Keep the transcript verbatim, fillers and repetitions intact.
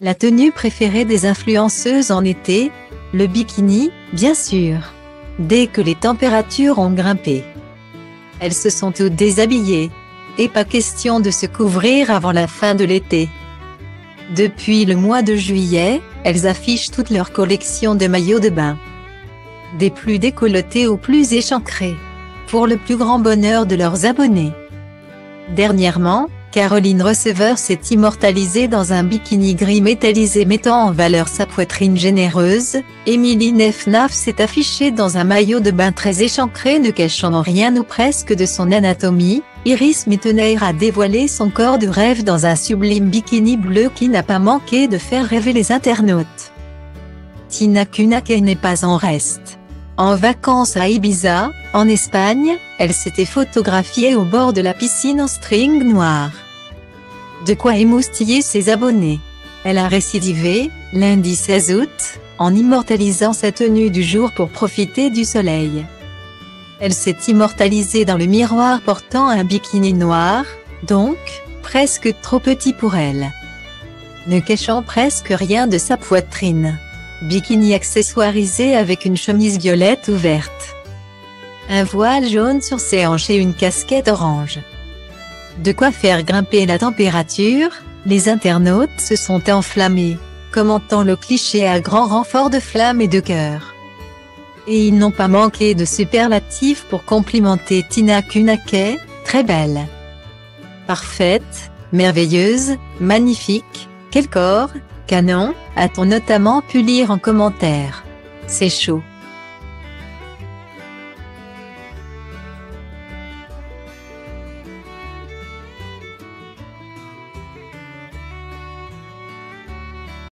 La tenue préférée des influenceuses en été? Le bikini, bien sûr. Dès que les températures ont grimpé, elles se sont toutes déshabillées. Et pas question de se couvrir avant la fin de l'été. Depuis le mois de juillet, elles affichent toute leur collection de maillots de bain. Des plus décolletés aux plus échancrés. Pour le plus grand bonheur de leurs abonnés. Dernièrement, Caroline Receveur s'est immortalisée dans un bikini gris métallisé mettant en valeur sa poitrine généreuse. Émilie Nefnaf s'est affichée dans un maillot de bain très échancré ne cachant rien ou presque de son anatomie. Iris Mittenaere a dévoilé son corps de rêve dans un sublime bikini bleu qui n'a pas manqué de faire rêver les internautes. Tina Kunakey n'est pas en reste. En vacances à Ibiza, en Espagne, elle s'était photographiée au bord de la piscine en string noir. De quoi émoustiller ses abonnés. Elle a récidivé, lundi seize août, en immortalisant sa tenue du jour pour profiter du soleil. Elle s'est immortalisée dans le miroir portant un bikini noir, donc, presque trop petit pour elle. Ne cachant presque rien de sa poitrine. Bikini accessoirisé avec une chemise violette ouverte. Un voile jaune sur ses hanches et une casquette orange. De quoi faire grimper la température, les internautes se sont enflammés, commentant le cliché à grand renfort de flammes et de cœur. Et ils n'ont pas manqué de superlatifs pour complimenter Tina Kunakey, très belle. Parfaite, merveilleuse, magnifique, quel corps, canon, a-t-on notamment pu lire en commentaire. C'est chaud.